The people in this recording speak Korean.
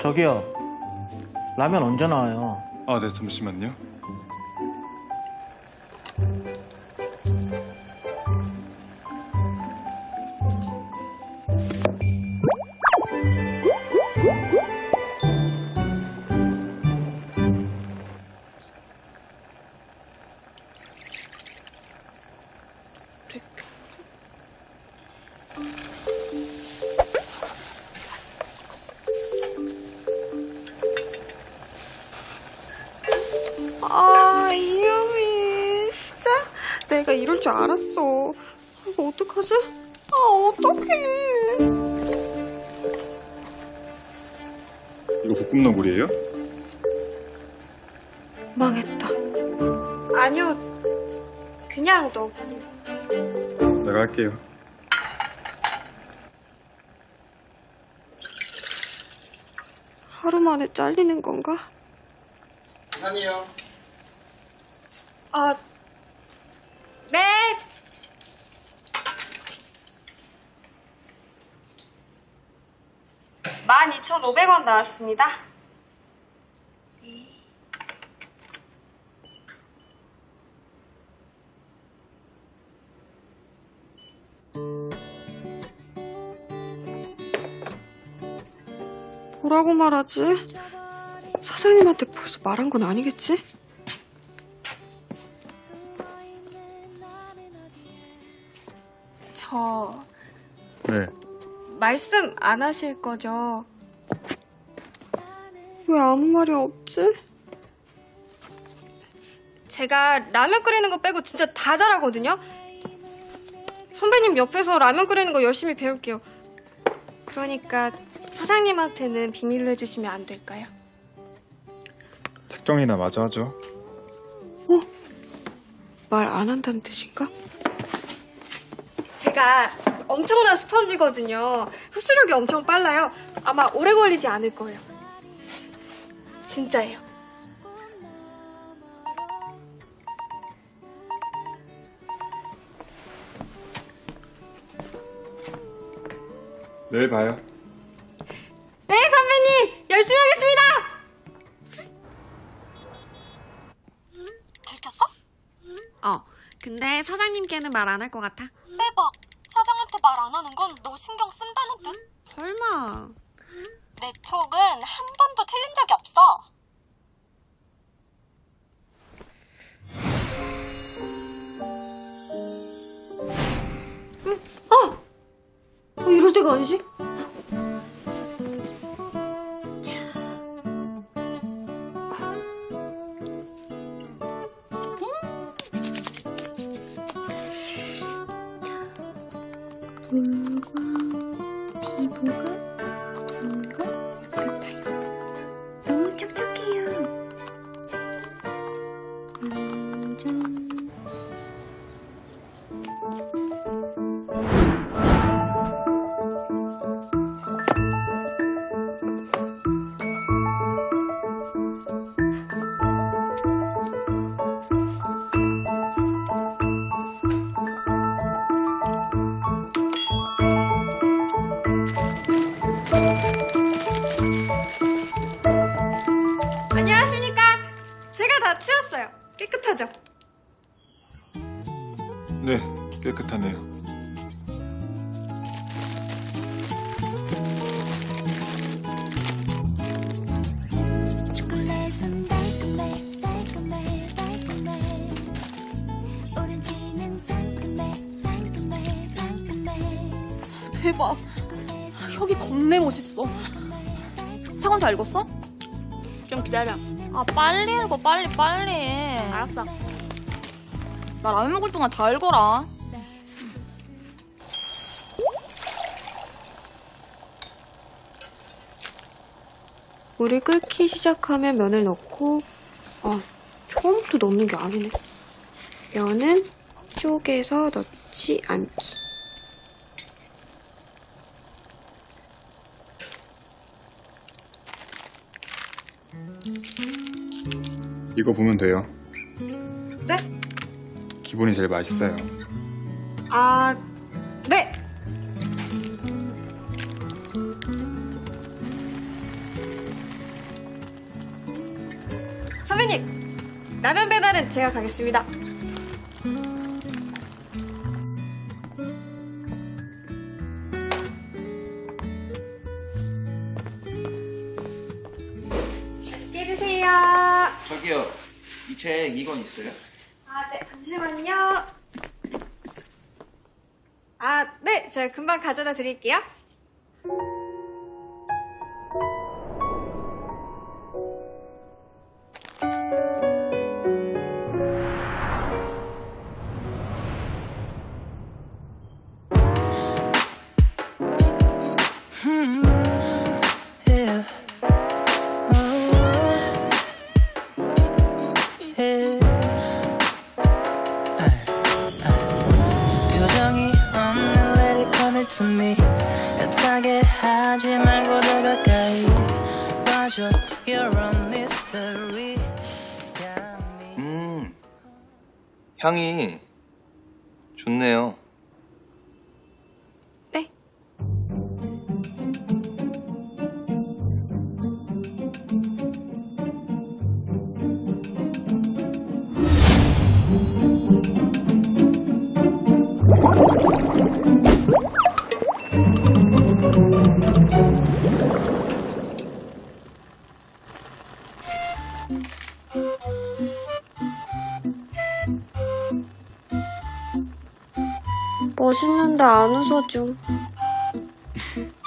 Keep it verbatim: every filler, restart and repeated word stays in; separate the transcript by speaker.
Speaker 1: 저기요. 라면 언제 나와요?
Speaker 2: 아, 네, 잠시만요.
Speaker 3: 아, 이유미, 진짜 내가 이럴 줄 알았어. 이거 어떡하지? 아, 어떡해.
Speaker 2: 이거 볶음너구리예요?
Speaker 3: 망했다. 아니요, 그냥 너.
Speaker 2: 내가 할게요.
Speaker 3: 하루 만에 잘리는 건가?
Speaker 4: 아니요.
Speaker 3: 아, 네. 만 이천오백 원 나왔습니다. 네. 뭐라고 말하지? 사장님한테 벌써 말한 건 아니겠지? 저...
Speaker 2: 네.
Speaker 3: 말씀 안 하실 거죠? 왜 아무 말이 없지? 제가 라면 끓이는 거 빼고 진짜 다 잘하거든요? 선배님 옆에서 라면 끓이는 거 열심히 배울게요. 그러니까 사장님한테는 비밀로 해주시면 안 될까요?
Speaker 2: 특정이나 마저 하죠.
Speaker 3: 어? 말 안 한다는 뜻인가? 제가 엄청난 스펀지거든요. 흡수력이 엄청 빨라요. 아마 오래 걸리지 않을 거예요. 진짜예요.
Speaker 2: 내일 봐요.
Speaker 3: 네, 선배님! 열심히 하겠습니다!
Speaker 5: 들켰어?
Speaker 3: 어, 근데 사장님께는 말 안 할 것 같아.
Speaker 5: 대박! 사장한테 말 안 하는 건 너 신경 쓴다는 뜻?
Speaker 3: 설마.
Speaker 5: 내 촉은 한 번도 틀린 적이 없어.
Speaker 3: 응? 아! 어, 이럴 때가 아니지? 물과 피부가 동글 같아요. 너무 촉촉해요. 완전. 안녕하십니까? 제가 다 치웠어요. 깨끗하죠?
Speaker 2: 네, 깨끗하네요.
Speaker 6: 초콜릿은 달콤해 달콤해 달콤해 오렌지는 상큼해 상큼해 상큼해
Speaker 7: 대박. 혁이 겁내 멋있어. 상원 잘 읽었어?
Speaker 8: 좀 기다려.
Speaker 7: 아 빨리 읽어 빨리 빨리.
Speaker 8: 알았어.
Speaker 7: 나 라면 먹을 동안 다 읽어라.
Speaker 3: 물이 끓기 시작하면 면을 넣고 아, 처음부터 넣는 게 아니네. 면은 쪼개서 넣지 않기.
Speaker 2: 이거 보면 돼요.
Speaker 3: 네?
Speaker 2: 기본이 제일 맛있어요.
Speaker 3: 아, 네! 사장님, 라면 배달은 제가 가겠습니다. 맛있게 드세요.
Speaker 1: 저기요, 이 책 이 권 있어요?
Speaker 3: 아, 네, 잠시만요. 아, 네, 제가 금방 가져다 드릴게요.
Speaker 9: Yeah. Oh, yeah. 아, 아. 표정이 없는 lady come it to me. 애타게 하지 말고 더 가까이 와줘. You're a mystery. Got me.
Speaker 10: 음, 향이 좋네요.
Speaker 3: 네. 멋있는데 안 웃어줘.